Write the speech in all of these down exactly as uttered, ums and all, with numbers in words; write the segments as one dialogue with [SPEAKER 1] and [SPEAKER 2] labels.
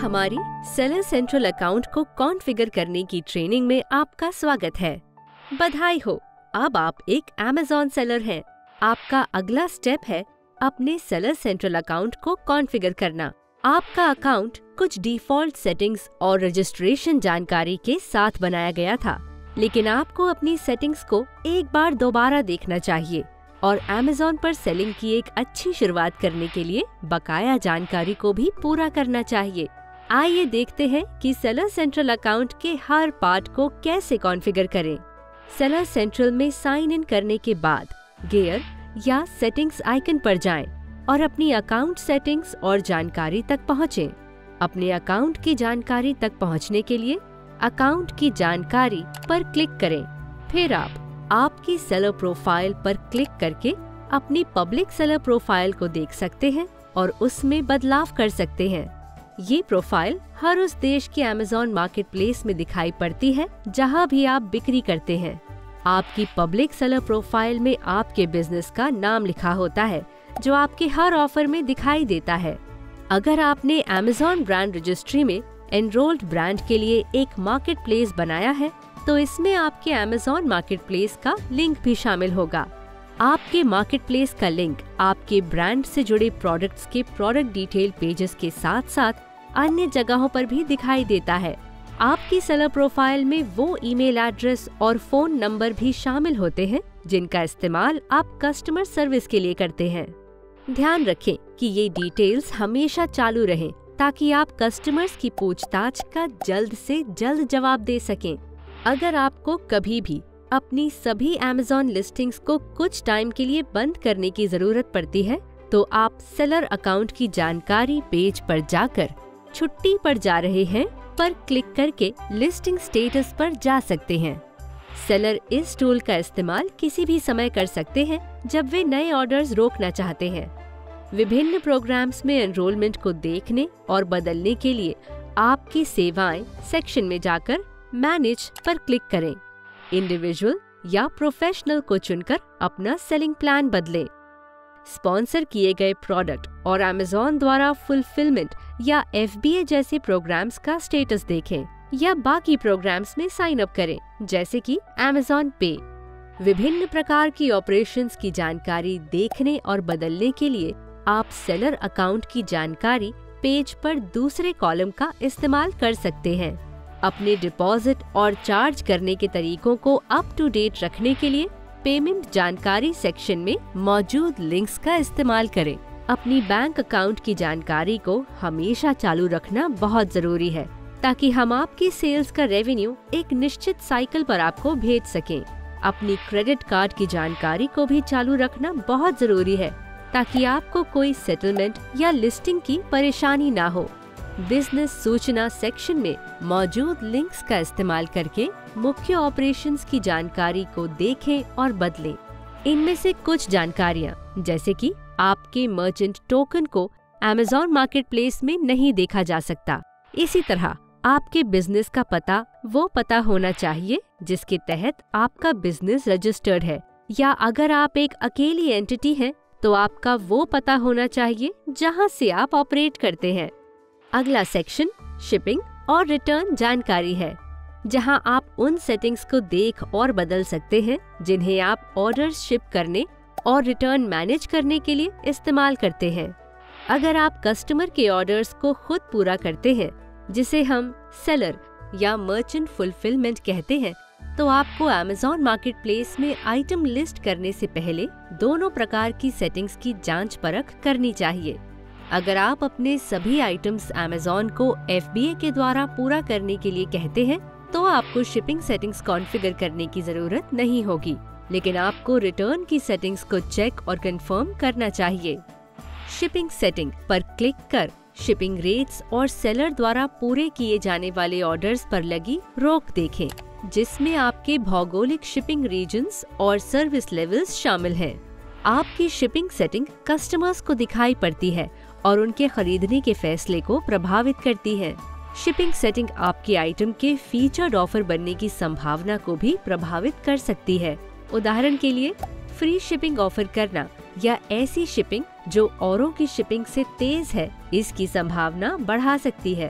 [SPEAKER 1] हमारी seller central account को configure करने की ट्रेनिंग में आपका स्वागत है। बधाई हो, अब आप एक अमेज़न सेलर हैं। आपका अगला स्टेप है अपने सेलर सेंट्रल अकाउंट को कॉन्फ़िगर करना। आपका अकाउंट कुछ डिफ़ॉल्ट सेटिंग्स और रजिस्ट्रेशन जानकारी के साथ बनाया गया था, लेकिन आपको अपनी सेटिंग्स को एक बार दोबारा देखना चाहिए और अमेज़न पर सेलिंग की एक अच्छी शुरुआत करने के लिए बकाया जानकारी को भी पूरा करना चाहिए। आइए देखते हैं कि सेलर सेंट्रल अकाउंट के हर पार्ट को कैसे कॉन्फ़िगर करें। सेलर सेंट्रल में साइन इन करने के बाद गियर या सेटिंग्स आइकन पर जाएं और अपनी अकाउंट सेटिंग्स और जानकारी तक पहुँचें। अपने अकाउंट की जानकारी तक पहुँचने के लिए अकाउंट की जानकारी पर क्लिक करें। फिर आप आपकी सेलर प्रोफाइल पर क्लिक करके अपनी पब्लिक सेलर प्रोफाइल को देख सकते हैं और उसमें बदलाव कर सकते हैं। ये प्रोफाइल हर उस देश के अमेज़न मार्केट प्लेस में दिखाई पड़ती है जहां भी आप बिक्री करते हैं। आपकी पब्लिक सेलर प्रोफाइल में आपके बिजनेस का नाम लिखा होता है जो आपके हर ऑफर में दिखाई देता है। अगर आपने अमेज़न ब्रांड रजिस्ट्री में एनरोल्ड ब्रांड के लिए एक मार्केट प्लेस बनाया है तो इसमें आपके अमेज़न मार्केट प्लेस का लिंक भी शामिल होगा। आपके मार्केट प्लेस का लिंक आपके ब्रांड से जुड़े प्रोडक्ट्स के प्रोडक्ट डिटेल पेजेस के साथ साथ अन्य जगहों पर भी दिखाई देता है। आपकी सेलर प्रोफाइल में वो ईमेल एड्रेस और फोन नंबर भी शामिल होते हैं जिनका इस्तेमाल आप कस्टमर सर्विस के लिए करते हैं। ध्यान रखें कि ये डिटेल्स हमेशा चालू रहें ताकि आप कस्टमर्स की पूछताछ का जल्द से जल्द जवाब दे सकें। अगर आपको कभी भी अपनी सभी अमेज़न लिस्टिंग्स को कुछ टाइम के लिए बंद करने की जरूरत पड़ती है तो आप सेलर अकाउंट की जानकारी पेज पर जाकर छुट्टी पर जा रहे हैं पर क्लिक करके लिस्टिंग स्टेटस पर जा सकते हैं। सेलर इस टूल का इस्तेमाल किसी भी समय कर सकते हैं जब वे नए ऑर्डर्स रोकना चाहते हैं। विभिन्न प्रोग्राम्स में एनरोलमेंट को देखने और बदलने के लिए आपकी सेवाएं सेक्शन में जाकर मैनेज पर क्लिक करें। इंडिविजुअल या प्रोफेशनल को चुनकर अपना सेलिंग प्लान बदलें। स्पॉन्सर किए गए प्रोडक्ट और अमेज़न द्वारा फुलफिलमेंट या एफ बी ए जैसे प्रोग्राम्स का स्टेटस देखें या बाकी प्रोग्राम्स में साइन अप करें जैसे कि अमेज़न पे। विभिन्न प्रकार की ऑपरेशंस की जानकारी देखने और बदलने के लिए आप सेलर अकाउंट की जानकारी पेज पर दूसरे कॉलम का इस्तेमाल कर सकते हैं। अपने डिपॉजिट और चार्ज करने के तरीकों को अप टू डेट रखने के लिए पेमेंट जानकारी सेक्शन में मौजूद लिंक्स का इस्तेमाल करें। अपनी बैंक अकाउंट की जानकारी को हमेशा चालू रखना बहुत जरूरी है ताकि हम आपकी सेल्स का रेवेन्यू एक निश्चित साइकिल पर आपको भेज सकें। अपनी क्रेडिट कार्ड की जानकारी को भी चालू रखना बहुत जरूरी है ताकि आपको कोई सेटलमेंट या लिस्टिंग की परेशानी ना हो। बिजनेस सूचना सेक्शन में मौजूद लिंक्स का इस्तेमाल करके मुख्य ऑपरेशंस की जानकारी को देखें और बदलें। इनमें से कुछ जानकारियां जैसे कि आपके मर्चेंट टोकन को अमेज़न मार्केट प्लेस में नहीं देखा जा सकता। इसी तरह आपके बिजनेस का पता वो पता होना चाहिए जिसके तहत आपका बिजनेस रजिस्टर्ड है, या अगर आप एक अकेली एंटिटी हैं तो आपका वो पता होना चाहिए जहां से आप ऑपरेट करते हैं। अगला सेक्शन शिपिंग और रिटर्न जानकारी है, जहां आप उन सेटिंग्स को देख और बदल सकते हैं जिन्हें आप ऑर्डर्स शिप करने और रिटर्न मैनेज करने के लिए इस्तेमाल करते हैं। अगर आप कस्टमर के ऑर्डर्स को खुद पूरा करते हैं, जिसे हम सेलर या मर्चेंट फुलफिलमेंट कहते हैं, तो आपको अमेज़न मार्केट प्लेस में आइटम लिस्ट करने से पहले दोनों प्रकार की सेटिंग्स की जांच परख करनी चाहिए। अगर आप अपने सभी आइटम्स अमेज़न को एफ बी ए के द्वारा पूरा करने के लिए कहते हैं तो आपको शिपिंग सेटिंग्स कॉन्फ़िगर करने की जरूरत नहीं होगी, लेकिन आपको रिटर्न की सेटिंग्स को चेक और कंफर्म करना चाहिए। शिपिंग सेटिंग पर क्लिक कर शिपिंग रेट्स और सेलर द्वारा पूरे किए जाने वाले ऑर्डर्स पर लगी रोक देखें, जिसमें आपके भौगोलिक शिपिंग रीजन्स और सर्विस लेवल्स शामिल हैं। आपकी शिपिंग सेटिंग कस्टमर्स को दिखाई पड़ती है और उनके खरीदने के फैसले को प्रभावित करती है। शिपिंग सेटिंग आपके आइटम के फीचर्ड ऑफर बनने की संभावना को भी प्रभावित कर सकती है। उदाहरण के लिए फ्री शिपिंग ऑफर करना या ऐसी शिपिंग जो औरों की शिपिंग से तेज है, इसकी संभावना बढ़ा सकती है।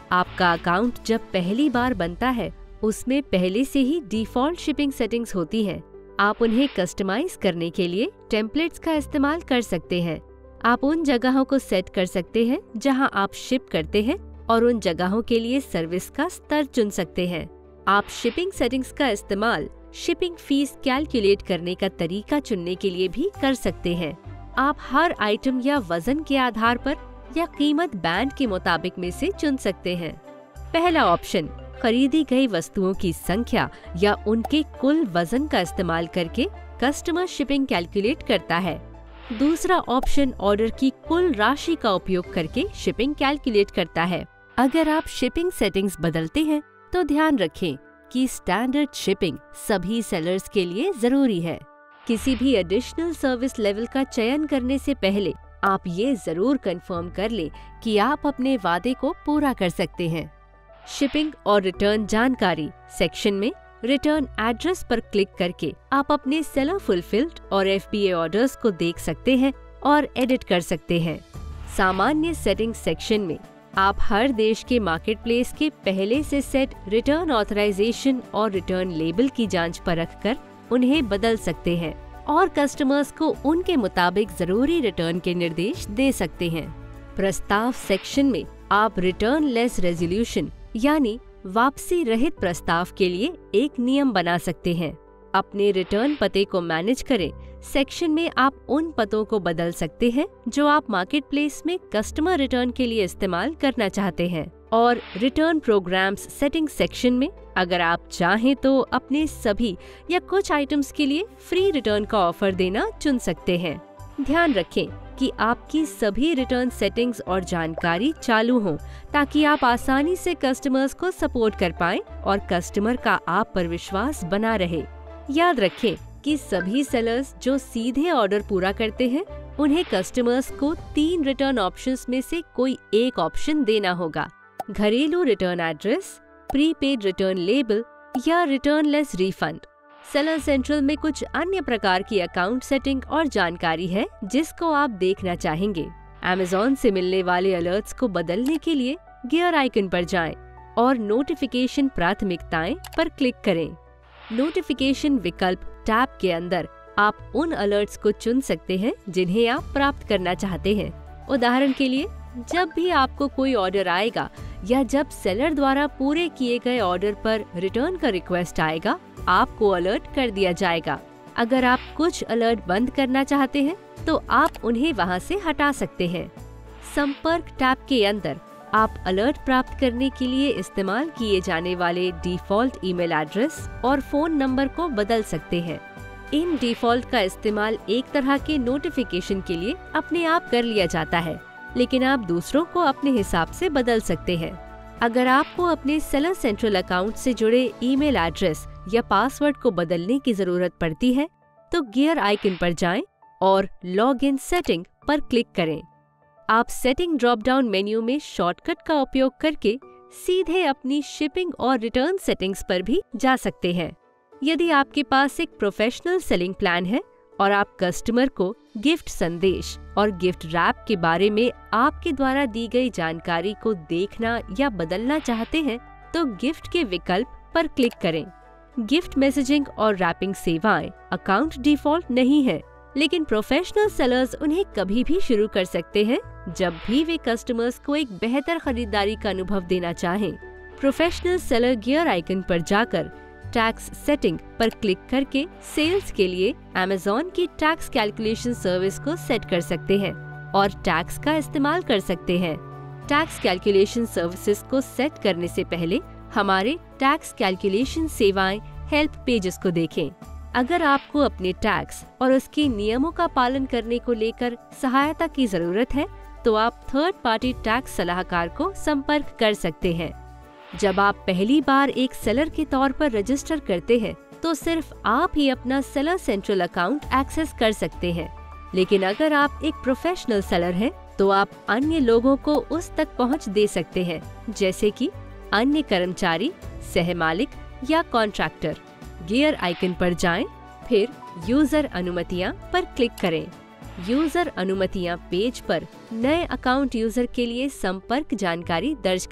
[SPEAKER 1] आपका अकाउंट जब पहली बार बनता है उसमें पहले से ही डिफ़ॉल्ट शिपिंग सेटिंग्स होती हैं। आप उन्हें कस्टमाइज करने के लिए टेम्पलेट्स का इस्तेमाल कर सकते हैं। आप उन जगहों को सेट कर सकते हैं जहां आप शिप करते हैं और उन जगहों के लिए सर्विस का स्तर चुन सकते हैं। आप शिपिंग सेटिंग्स का इस्तेमाल शिपिंग फीस कैलकुलेट करने का तरीका चुनने के लिए भी कर सकते हैं। आप हर आइटम या वजन के आधार पर या कीमत बैंड के मुताबिक में से चुन सकते हैं। पहला ऑप्शन खरीदी गई वस्तुओं की संख्या या उनके कुल वजन का इस्तेमाल करके कस्टमर शिपिंग कैलकुलेट करता है। दूसरा ऑप्शन ऑर्डर की कुल राशि का उपयोग करके शिपिंग कैलकुलेट करता है। अगर आप शिपिंग सेटिंग्स बदलते हैं तो ध्यान रखें कि स्टैंडर्ड शिपिंग सभी सेलर्स के लिए जरूरी है। किसी भी एडिशनल सर्विस लेवल का चयन करने से पहले आप ये जरूर कंफर्म कर लें कि आप अपने वादे को पूरा कर सकते हैं। शिपिंग और रिटर्न जानकारी सेक्शन में रिटर्न एड्रेस पर क्लिक करके आप अपने सेलर फुलफिल्ड और एफ बी ए ऑर्डर्स को देख सकते हैं और एडिट कर सकते हैं। सामान्य सेटिंग सेक्शन में आप हर देश के मार्केट प्लेस के पहले से सेट रिटर्न ऑथराइजेशन और रिटर्न लेबल की जांच परख कर उन्हें बदल सकते हैं और कस्टमर्स को उनके मुताबिक जरूरी रिटर्न के निर्देश दे सकते हैं। प्रस्ताव सेक्शन में आप रिटर्न लेस रेजोल्यूशन यानी वापसी रहित प्रस्ताव के लिए एक नियम बना सकते हैं। अपने रिटर्न पते को मैनेज करें सेक्शन में आप उन पतों को बदल सकते हैं जो आप मार्केट प्लेस में कस्टमर रिटर्न के लिए इस्तेमाल करना चाहते हैं। और रिटर्न प्रोग्राम्स सेटिंग सेक्शन में अगर आप चाहें तो अपने सभी या कुछ आइटम्स के लिए फ्री रिटर्न का ऑफर देना चुन सकते हैं। ध्यान रखें कि आपकी सभी रिटर्न सेटिंग्स और जानकारी चालू हों ताकि आप आसानी से कस्टमर्स को सपोर्ट कर पाएं और कस्टमर का आप पर विश्वास बना रहे। याद रखें कि सभी सेलर्स जो सीधे ऑर्डर पूरा करते हैं उन्हें कस्टमर्स को तीन रिटर्न ऑप्शंस में से कोई एक ऑप्शन देना होगा। घरेलू return address, prepaid return label या returnless refund. Seller central में कुछ अन्य प्रकार की अकाउंट सेटिंग और जानकारी है जिसको आप देखना चाहेंगे। अमेज़न से मिलने वाले अलर्ट्स को बदलने के लिए गियर आइकन पर जाएं और नोटिफिकेशन प्राथमिकताएं पर क्लिक करें। नोटिफिकेशन विकल्प टैब के अंदर आप उन अलर्ट्स को चुन सकते हैं जिन्हें आप प्राप्त करना चाहते हैं। उदाहरण के लिए, जब भी आपको कोई ऑर्डर आएगा या जब सेलर द्वारा पूरे किए गए ऑर्डर पर रिटर्न का रिक्वेस्ट आएगा, आपको अलर्ट कर दिया जाएगा। अगर आप कुछ अलर्ट बंद करना चाहते हैं तो आप उन्हें वहां से हटा सकते हैं। संपर्क टैब के अंदर आप अलर्ट प्राप्त करने के लिए इस्तेमाल किए जाने वाले डिफ़ॉल्ट ईमेल एड्रेस और फोन नंबर को बदल सकते हैं। इन डिफ़ॉल्ट का इस्तेमाल एक तरह के नोटिफिकेशन के लिए अपने आप कर लिया जाता है, लेकिन आप दूसरों को अपने हिसाब से बदल सकते हैं। अगर आपको अपने सेलर सेंट्रल अकाउंट से जुड़े ईमेल एड्रेस या पासवर्ड को बदलने की जरूरत पड़ती है तो गियर आइकन पर जाएं और लॉग इन सेटिंग पर क्लिक करें। आप सेटिंग ड्रॉप डाउन मेन्यू में शॉर्टकट का उपयोग करके सीधे अपनी शिपिंग और रिटर्न सेटिंग्स पर भी जा सकते हैं। यदि आपके पास एक प्रोफेशनल सेलिंग प्लान है और आप कस्टमर को गिफ्ट संदेश और गिफ्ट रैप के बारे में आपके द्वारा दी गई जानकारी को देखना या बदलना चाहते हैं तो गिफ्ट के विकल्प पर क्लिक करें। गिफ्ट मैसेजिंग और रैपिंग सेवाएं अकाउंट डिफ़ॉल्ट नहीं है, लेकिन प्रोफेशनल सेलर्स उन्हें कभी भी शुरू कर सकते हैं जब भी वे कस्टमर्स को एक बेहतर खरीदारी का अनुभव देना चाहें। प्रोफेशनल सेलर गियर आइकन पर जाकर टैक्स सेटिंग पर क्लिक करके सेल्स के लिए अमेज़न की टैक्स कैलकुलेशन सर्विस को सेट कर सकते हैं और टैक्स का इस्तेमाल कर सकते हैं। टैक्स कैलकुलेशन सर्विसेज को सेट करने से पहले हमारे टैक्स कैलकुलेशन सेवाएं हेल्प पेजेस को देखें। अगर आपको अपने टैक्स और उसके नियमों का पालन करने को लेकर सहायता की जरूरत है तो आप थर्ड पार्टी टैक्स सलाहकार को संपर्क कर सकते हैं। जब आप पहली बार एक सेलर के तौर पर रजिस्टर करते हैं तो सिर्फ आप ही अपना सेलर सेंट्रल अकाउंट एक्सेस कर सकते हैं, लेकिन अगर आप एक प्रोफेशनल सेलर हैं तो आप अन्य लोगों को उस तक पहुंच दे सकते हैं, जैसे कि अन्य कर्मचारी, सहमालिक या कॉन्ट्रैक्टर। गियर आइकन पर जाएं, फिर यूजर अनुमतियां पर क्लिक करें। यूजर अनुमतियां पेज पर नए अकाउंट यूजर के लिए संपर्क जानकारी दर्ज करें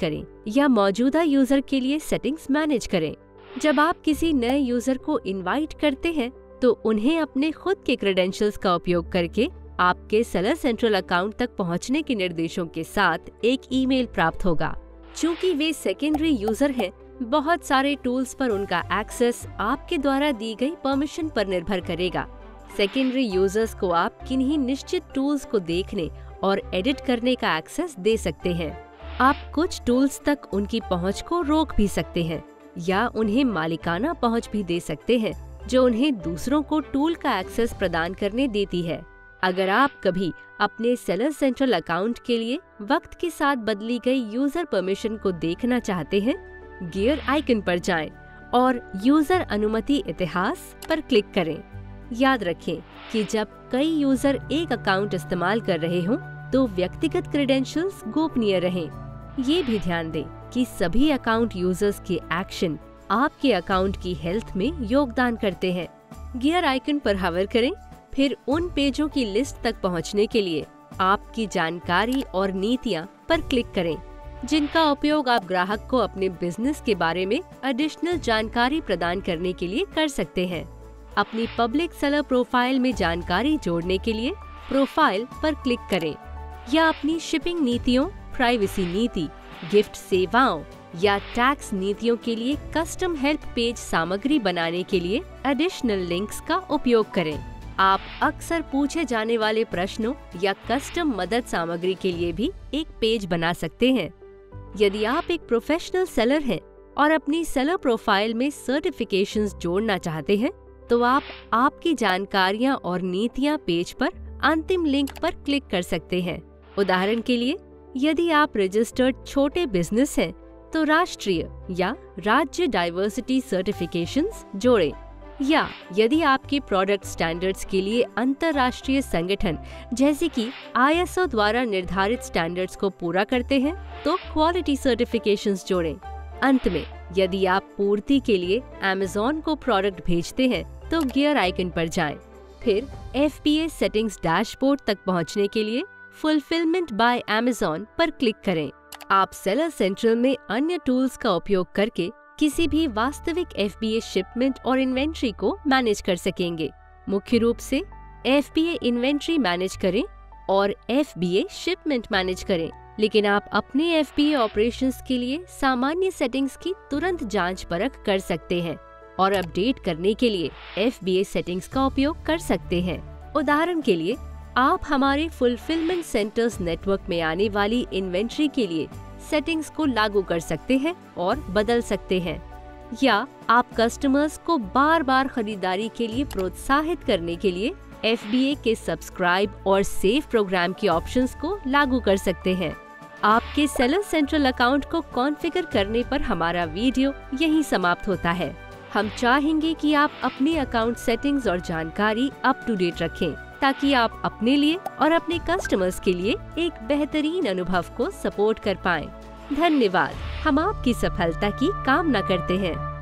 [SPEAKER 1] या मौजूदा यूजर के लिए सेटिंग्स मैनेज करें। जब आप किसी नए यूजर को इनवाइट करते हैं तो उन्हें अपने खुद के क्रेडेंशियल्स का उपयोग करके आपके सेलर सेंट्रल अकाउंट तक पहुंचने के निर्देशों के साथ एक ईमेल प्राप्त होगा। चूंकि वे सेकेंडरी यूजर हैं, बहुत सारे टूल्स पर उनका एक्सेस आपके द्वारा दी गई परमिशन पर निर्भर करेगा। सेकेंडरी यूजर्स को आप किन्हीं निश्चित टूल्स को देखने और एडिट करने का एक्सेस दे सकते हैं। आप कुछ टूल्स तक उनकी पहुंच को रोक भी सकते हैं या उन्हें मालिकाना पहुंच भी दे सकते हैं जो उन्हें दूसरों को टूल का एक्सेस प्रदान करने देती है। अगर आप कभी अपने सेलर सेंट्रल अकाउंट के लिए वक्त के साथ बदली गई यूजर परमिशन को देखना चाहते हैं, गियर आइकन पर जाएं और यूजर अनुमति इतिहास पर क्लिक करें। याद रखें कि जब कई यूजर एक अकाउंट इस्तेमाल कर रहे हों तो व्यक्तिगत क्रेडेंशियल्स गोपनीय रहें। ये भी ध्यान दें कि सभी अकाउंट यूजर्स के एक्शन आपके अकाउंट की हेल्थ में योगदान करते हैं। गियर आइकन पर हवर करें, फिर उन पेजों की लिस्ट तक पहुंचने के लिए आपकी जानकारी और नीतियां पर क्लिक करें जिनका उपयोग आप ग्राहक को अपने बिजनेस के बारे में एडिशनल जानकारी प्रदान करने के लिए कर सकते हैं। अपनी पब्लिक सेलर प्रोफाइल में जानकारी जोड़ने के लिए प्रोफाइल पर क्लिक करें या अपनी शिपिंग नीतियों, प्राइवेसी नीति, गिफ्ट सेवाओं या टैक्स नीतियों के लिए कस्टम हेल्प पेज सामग्री बनाने के लिए एडिशनल लिंक्स का उपयोग करें। आप अक्सर पूछे जाने वाले प्रश्नों या कस्टम मदद सामग्री के लिए भी एक पेज बना सकते हैं। यदि आप एक प्रोफेशनल सेलर हैं और अपनी सेलर प्रोफाइल में सर्टिफिकेशंस जोड़ना चाहते हैं, तो आप आपकी जानकारियां और नीतियां पेज पर अंतिम लिंक पर क्लिक कर सकते हैं। उदाहरण के लिए, यदि आप रजिस्टर्ड छोटे बिजनेस हैं, तो राष्ट्रीय या राज्य डाइवर्सिटी सर्टिफिकेशंस जोड़ें। या यदि आपके प्रोडक्ट स्टैंडर्ड्स के लिए अंतर्राष्ट्रीय संगठन जैसे कि आई एस ओ द्वारा निर्धारित स्टैंडर्ड्स को पूरा करते हैं, तो क्वालिटी सर्टिफिकेशंस जोड़ें। अंत में, यदि आप पूर्ति के लिए अमेज़न को प्रोडक्ट भेजते हैं, तो गियर आइकन पर जाएं। फिर F B A settings dashboard तक पहुंचने के लिए फुलफिलमेंट बाय अमेज़न पर क्लिक करें। आप सेलर सेंट्रल में अन्य टूल्स का उपयोग करके किसी भी वास्तविक एफ बी ए शिपमेंट और इन्वेंट्री को मैनेज कर सकेंगे। मुख्य रूप से F B A inventory manage करें और F B A shipment manage करें, लेकिन आप अपने एफ बी ए ऑपरेशंस के लिए सामान्य सेटिंग्स की तुरंत जांच परख कर सकते हैं और अपडेट करने के लिए एफ बी ए सेटिंग्स का उपयोग कर सकते हैं। उदाहरण के लिए, आप हमारे फुलफिलमेंट सेंटर्स नेटवर्क में आने वाली इन्वेंट्री के लिए सेटिंग्स को लागू कर सकते हैं और बदल सकते हैं, या आप कस्टमर्स को बार बार खरीदारी के लिए प्रोत्साहित करने के लिए एफ बी ए के सब्सक्राइब और सेव प्रोग्राम के ऑप्शंस को लागू कर सकते हैं। आपके सेलर सेंट्रल अकाउंट को कॉन्फ़िगर करने पर हमारा वीडियो यहीं समाप्त होता है। हम चाहेंगे कि आप अपने अकाउंट सेटिंग्स और जानकारी अप टू डेट रखें ताकि आप अपने लिए और अपने कस्टमर्स के लिए एक बेहतरीन अनुभव को सपोर्ट कर पाएं। धन्यवाद। हम आपकी सफलता की कामना करते हैं।